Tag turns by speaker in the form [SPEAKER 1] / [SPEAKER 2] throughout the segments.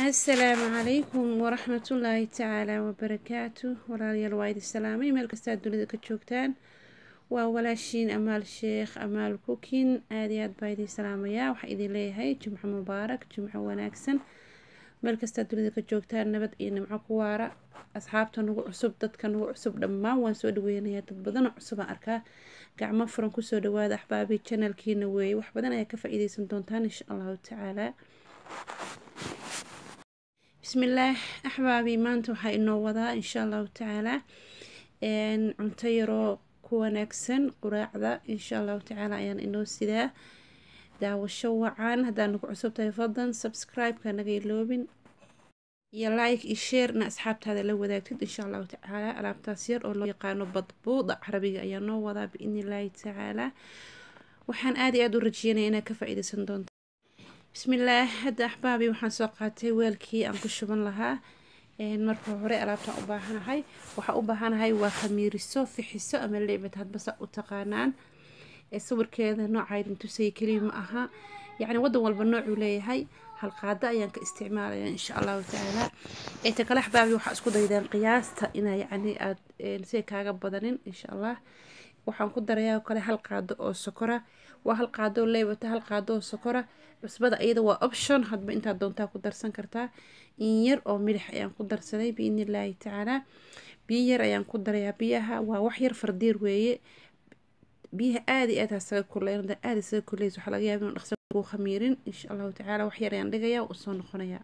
[SPEAKER 1] السلام عليكم ورحمة الله تعالى وبركاته. وراليال وايد السلامي ملك استاد دولة كتشوكتان وولاشين أمال الشيخ أمال كوكين آديات بايدي سلامية وحيدي ليهاي جمعة مبارك جمعة وناكسن ملك استاد دولة كتشوكتان نبت إن معكو وارا أصحابتا نوع عصب دادكا نوع عصب دما وانسو دوينيا تدبضن عصبا أركا قاعمة فرنكو سو دواد أحبابي channel كينوي وحبدنا يا كفا إيدي سنتونتان إن شاء الله تعالى. بسم الله أحبابي maanta waxaa inoo wadaa insha allahu tacaala cunto yaroo ku wanaagsan quraacda insha allahu tacaala ayaan inoo sidaa daawasho wacan haddaan nagu cusub tahay fadlan subscribe-ka naga iloobin iyo like iyo share na asxaabtaada la wadaagtid insha allahu tacaala. alaabtaas yar oo loo yaqaano badbuuda carabiga ayaa noo wadaa biidni illaahi tacaala. waxaan aad iyo aad u rajeynayaa inaad ka faa'iidaysan doonto. بسم الله هذا أحبابي وحن سوقاتي ويلكي أنكو شبن لها مركو هوري ألابتا أباهانا هاي وحا أباهانا هاي وخميريسو في حسو أما اللعبة هاد بس أتقانان الصور كذا نوع عايد انتو سي كريم أها يعني ودو والبنوع ولي هاي هالقادة يانك استعمال يعني إن شاء الله تعالى تكال أحبابي وحا أسكو دايدان قياستا إنا يعني سي كاقا بدنين إن شاء الله waxaan ku darayaa kale hal qaado oo sokora waa hal qaado leebata hal qaado oo sokora cusbada iyada waa option hadba inta doontaa ku darsan kartaa in yar oo milix ayaan ku darsaday biidni illaahi tacaala biyo yar ayaan ku darayaa biyaha waa wax yar fardiir weeye biyaha aad iyo aad asaga kuleynada aad isaga kuleys waxa laga yaabaa inuu dhaqso ku khamiirin insha allahu tacaala wax yar ayaan dhigayaa oo soo noqonayaa.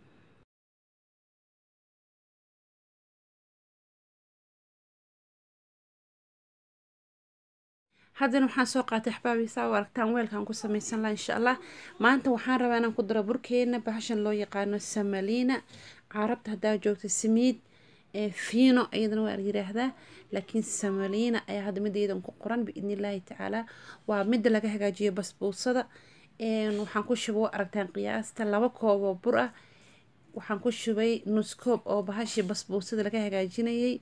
[SPEAKER 1] haddana waxaan soo qaatay axbaabi saa u aragtaan weelkaan ku samaysan lahaa insha allah. maanta waxaan rabaa inaan ku daro burkeena bahashan loo yaqaano samaliina carabta haddaa joogta simiid fiino iyadana waa yiraahdaa laakiin samaliina ayaa hadda midaydan ku qoran biidni illaahi tacaala. waa midda laga hagaajiyo basbuusada waxaan ku shubay aragtaan qiyaasta 2 koob oo bur ah waxaan ku shubay nus koob oo bahashii basbuusada laga hagaajinayay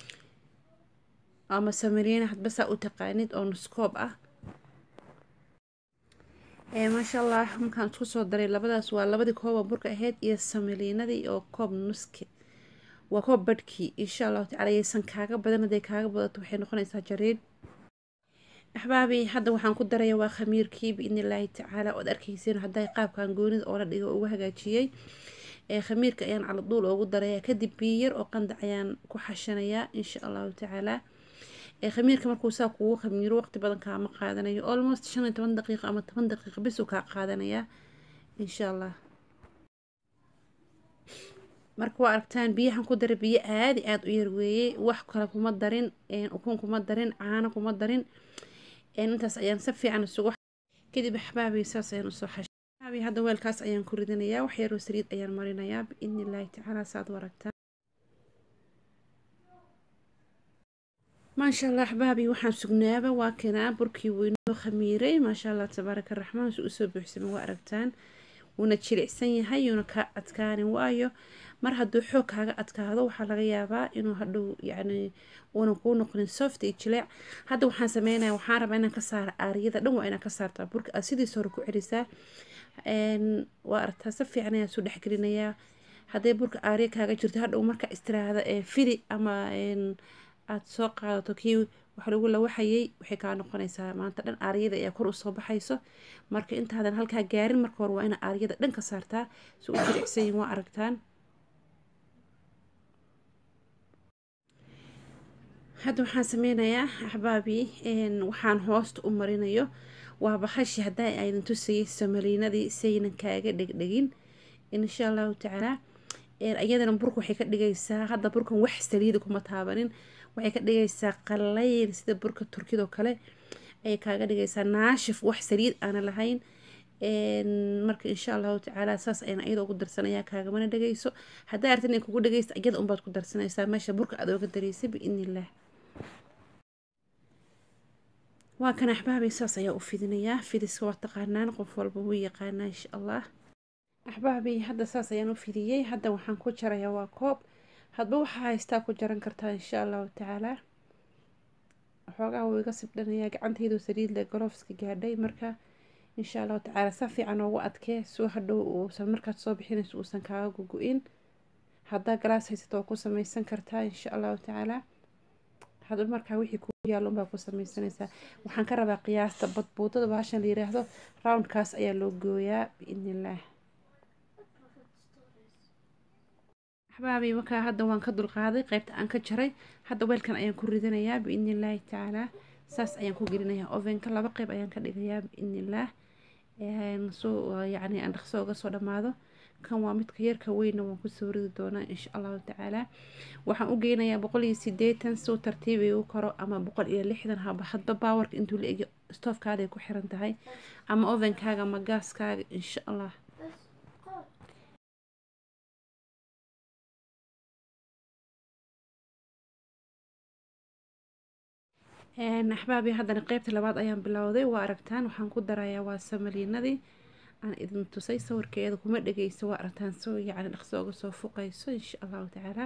[SPEAKER 1] ama samaliina had bas u taqaanid oo nus koob ah ما شاء الله ممكن تخصو دري لبداس waa 2 koob oo burka ahayd iyo samaliinadii oo koob nuski waa koob badhkii insha Allah taala aysan kaaga badan haday kaaga badato waxay noqonaysaa jariid. axbaabi hadda waxaan ku darayaa waa khamiirkii biidni illaahi tacaala oo arkayseen haday qaabkan goonida oo la dhigo ugu hagaajiyay khamiirka ayaan cala duul ugu darayaa kadib biyo yar oo qandac ayaan ku xashanayaa insha Allah tacaala. khamiirka markuu saa kugu khamiiro waqti badan kaama qaadanayo almost 15 daqiiqo ama 10 daqiiqo bis uu ka qaadanaya insha Allah. marka waa aragtaan biyahan ku daray biyo aad u yar weeye wax kale kuma darin ukun kuma darin caano kuma darin intaas ayaan si fiican isugu kadib axbaabi saas ayaan u soo xashay hadda weelkaas ayaan ku ridanayaa wax yar oo saliid ayaan marinayaa biidni illaahi tacaala saad u aragtaan. ما شاء الله أحبابي وحن سجنابه وكنا بركي وينو خميري ما شاء الله تبارك الرحمن سوء بحسن وأركتان ونتشرع سنة هاي ونكا أتكاني وايو مر هدو حوك هاga أتكاهدو وحا laga yaabaa inuu hadhow يعني ونكون نقلن soft يتشلع هذا وحن سمينا وحن ربنا إنك كسر أريدة دم وإنك كسرت برك أسيدي صار كعرسة وأرتها صفي عنها سود حكرينيا هذا برك أريك هاga جرت هذا ومرك استراحة فيدي أما aad soo qaadato kii waxa lagu la waxayay waxay ka noqonaysaa maanta dhan aariyada ayaa kor u soo baxayso marka intaadan halka gaarin marka hore waa in aariyada dhan ka saartaa si uu jiricsan waa aragtaan. hadda waxaan sameynayaa axbaabi waxaan hoosta u marinayo waa bahashi hadaa aydan tusayay samaliinadii saynan kaaga dhigdhigin insha Allah tacaala. iyadana burku waxay ka dhigaysaa hadda burkan wax saliid kuma taabanin waxay ka dhigaysaa qallayl sida burka turkiga kale ay kaaga dhigaysaa naashif wax saliid aan lahayn marka insha Allah tacaala saas ayaan iyada ugu darsanayaa kaaga mana dhigayso hadaa artin kugu dhigaysto iyada un baad ku darsanaysaa meesha burka aad uga dareysay biidni illah. waa kan axbaabi saas ayaa u fidinayaa fidiska waa taqaanaan qof walba wuu yaqaanaa insha Allah. axbaabi hadda saas ayaan u fidiyay hadda waxaan ku jarayaa waa koob hadba waxa haystaa ku jaran kartaa insha Allah tacaala. xoogaa wuu iga sibdhanayaa gacantaydu saliid leh gloveska gaadhay marka insha allahu tacaala si fiican ugu adkee soo hadhow uusan markaad soo bixinayso uusan kaaga gugu-in. haddaa galaas haysato oo ku samaysan kartaa insha allahu tacaala. hadba markaa wixii ku yaalo unbaa ku samaysanaysaa. waxaan ka rabaa qiyaasta badbuudada bahashan la yiraahdo roundkaas ayaa loo gooyaa biidnillaah. axbaabii markaa hadda waan ka dulqaaday qaybta aan ka jaray. hadda weelkan ayaan ku ridanayaa biidnillaahi tacaala. saas ayaan ku gelinayaa ovenka. 2 qayb ayaan ka dhigayaa biidnillaah. yacni aan dhaqso uga soo dhammaado. kan waa midka yarka weyna waan kusoo ridi doonaa insha allahu tacaala. waxaan u geynayaa 180 soo tartiib igu karo ama 160 hadba baawarka intuu la egi stoofkaaday ku xiran tahay ama ovenkaaga ama gaaskaaga insha allah. axbaabi haddana qaybta labaad ayaan bilowday. waa aragtaan waxaan ku darayaa waa samaliinadii aan idin tusay sawirkeeda kuma dhageyso. waa aragtaan soo yacni dhaqso uga soo fuqayso insha allahu tacaala.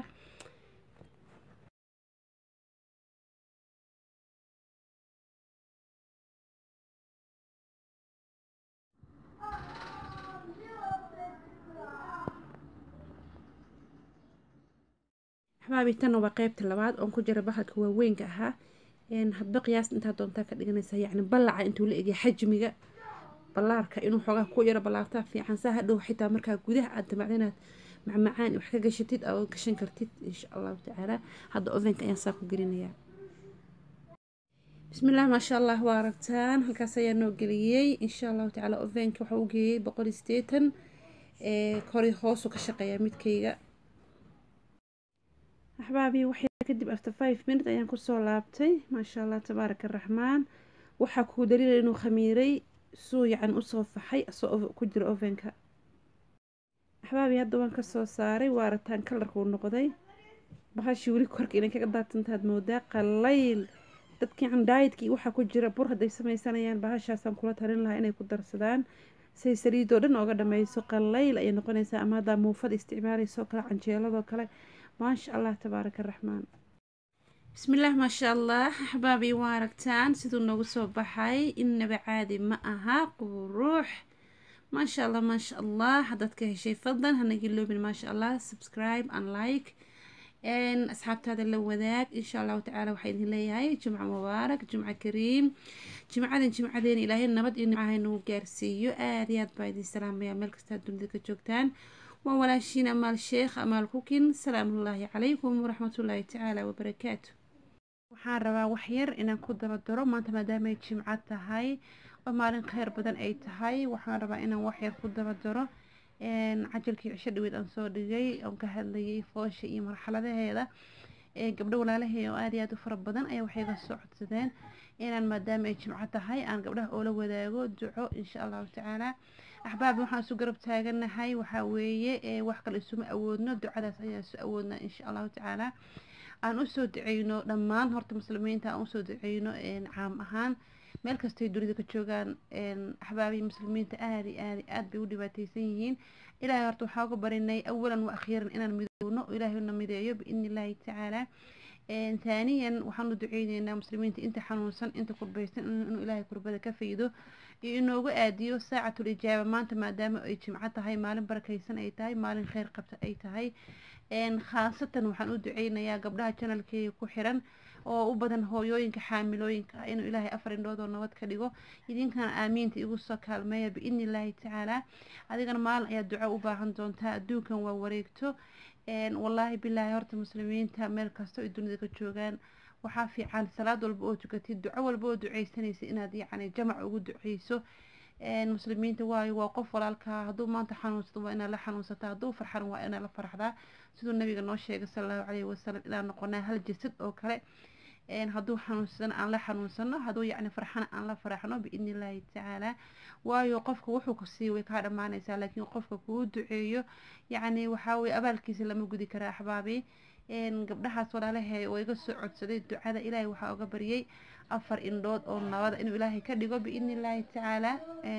[SPEAKER 1] axbaabi tan waa qaybta labaad oon ku jira bahalka waaweynka ahaa. hadba qiyaas intaa doontaa ka dhiganaysaa yacni ballaca intuu la egya xajmiga ballaarka inuu xoogaa ku yaro ballaartaa fiican. saa hadhow xitaa markaa gudaha aad damacda inaad macmacaan wax ka gashatid oo gashan kartid insha allahu tacaala. hadda ovenka ayaan saa ku gelinayaa. bismillaah maasha allah. waa aragtaan halkaas ayaa noo geliyey insha allahu tacaala. ovenka waxaa u geeyey 180 kori hoosu ka shaqeeyaa midkayga. axbaabii waxay kadib after 5 minutes ayaan kusoo laabtay. maasha allah tabaaraka araxmaan. waxaa kuu daliilay inuu khamiiray suu yacan usoo faxay asoo ku jira ovenka. axbaabii hadda waan kasoo saaray. waa aragtaan kalarkuu noqday. bahashii weli korka inay kaga daatantaad moodaa qalayl. dadkii candhaayidkii waxaa ku jira bur hadday samaysanayaan bahashaasaan kula talin lahaa inay ku darsadaan say saliidoo dhan ooga dhameyso. qalayl ayay noqonaysaa ama haddaa muufada isticmaalayso kale canjeeladoo kale. maasha allah tabaaraka araxmaan. bismillaah maasha allah. axbaabii waa aragtaan siduu noogu soo baxay innaba caadi ma aha quruux. maasha allah maasha allah. haddaad ka heshay fadlan hanagii loobin maasha allah subscribe and like asxaabtaada la wadaag insha allahu tacaala. waxaa idin leeyahay jumco mubaarak jumco kariim. jimcadeena ilaahay nabad iyo nimcaha nagu gaarsiiyo. aad iyo aad baa idin salaamaya meel kastaa dunida ka joogtaan. waa walaashiin amaal sheekh amaal kukin. salaamullaahi calaykum waraxmatullaahi tacaala wabarakaatu. waxaan rabaa wax yar inaan ku daba daro maanta maadaama ay jimco tahay oo maalin kheyr badan ay tahay. waxaan rabaa inaan wax yar ku daba daro cajalkii cisho dhaweed aan soo dhigay oon ka hadlayay foosha iyo marxaladaheeda. gabdho walaalahey oo aad iyo aad u fara badan ayaa waxay ga soo codsadeen inaan maadaama ay jimco tahay aan gabdhaha oola wadaago duco insha allahu tacaala. axbaabi waxaan isu garab taaganahay waxaa weeye wax kale isuma awoodno. ducadaas ayaan isu awoodnaa insha allahu tacaala. aan usoo duceyno dhammaan horta muslimiinta aan usoo duceyno caam ahaan meel kastay dunida ka joogaan. axbaabii muslimiinta aada iyo aad bay u dhibaateysan yihiin. ilaahay horta waxaa uga barinay awalan wa akhiiran inaan midoowno oo ilaahay na mideeyo biidni illaahi tacaala. ثانيا waxaan u duceyneynaa muslimiinta inta xanuunsan inta kurbaysan inuu ilaahay kurbada ka faydo iyo inoogu aadiyo saacatul ijaaba maanta maadaama ay jimco tahay maalin barakaysan ay tahay maalin kheyr qabta ay tahay. khaasatan waxaan u duceynayaa gabdhaha janalkeega ku xiran oo u badan hooyooyinka xaamilooyinka inuu ilaahay 4 indhood oo nabad ka dhigo. idinkana aamiinta igu soo kaalmeeya biidni illaahi tacaala. adigana maalin ayaa duco u baahan doontaa. adduunkan waa wareegto. wallaahi bilaahi horta muslimiinta meel kasta ay dunida ka joogaan waxaa fiican salaad walba oo tukatid duco walba oo duceysanaysa inaad yacni jamac ugu duceyso muslimiinta. waayo waa qof walaalkaa hadduu maanta xanuunsado waa inaad la xanuunsataa hadduu farxan waa inaad la farxdaa siduu nabiga noo sheegay sallallahu calayhi wasallam inaan noqonaa hal jasad oo kale. hadduu xanuunsadana aan la xanuunsano hadduu yacni farxana aan la faraxno biidni illaahi tacaala. waayo qofka wuxuu ku sii way kaa dhammaanaysaa laakiin qofka kuu duceeyo yacni waxaa weye abaalkiisa lama gudi karaa. axbaabi gabdhahaas walaalahay oo iga soo codsaday ducada ilaahay waxaa uga baryay 4 indhood oo nabada inuu ilaahay ka dhigo biidni illaahi tacaala.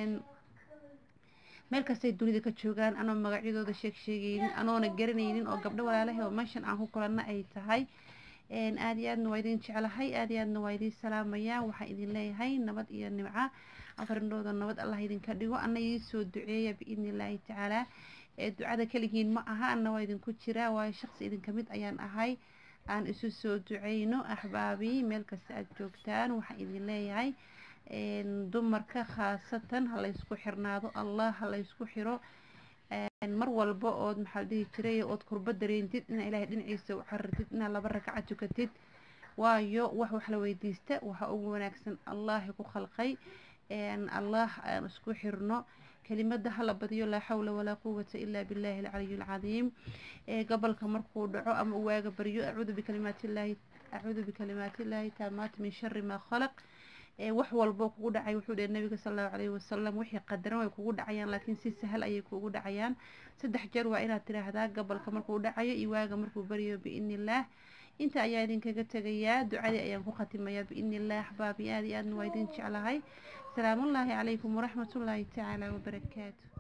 [SPEAKER 1] meel kastay dunida ka joogaan anoo magacyadooda sheegaynin anoona garanaynin oo gabdho walaalahay oo meeshan aan ku kulanna ay tahay. aad iyo aadna waa idin jeclahay, aad iyo aadna waa idin salaamaya. waxaan idin leeyahay nabad iyo nimco, afarindhooda nabad allah idinka dhigo. ana idin soo duceeya biidni illaahi tacaala. ducada kaligiin ma aha, ana waa idinku jiraa, waayo shaqsi idinka mid ayaan ahay. aan isu soo duceyno axbaabi, meel kasta aad joogtaan. waxaan idin leeyahay dumarka khaasatan ha laysku xirnaado, allah ha laysku xiro. mar walba ood maxaa dhihi jiray ood kurba dareentid ina ilaahay dhinaciisa u xarirtid, ina laba ragcad tukatid, waayo wax la weydiista waxa ugu wanaagsan allah ku khalqay. allah aan isku xirno, kelimada hala badiyo, laa xawla walaa quwata ilaa billahi alcaliy alcadiim. gobolka markuu dhaco ama waaga baryo, acuudu bikalimaatillahi taamaat min shari maa khalaq. wax walbo kugu dhacay wuxuu dhahay nabiga sallallahu alayhi wasallam, wixii qadaran way kugu dhacayaan, laakiin si sahal ayay kugu dhacayaan. 3 jeer waa inaad tiraahdaa gobolka markuu dhacayo iyo waaga markuu baryo biidnillaah. inta ayaa idinkaga tegayaa, ducadii ayaan ku khatimayaa biidnillaah. axbaabi aad iyo aadna waa idin jeclahay. salaamullaahi calaykum waraxmatullaahi tacaala wabarakaatu.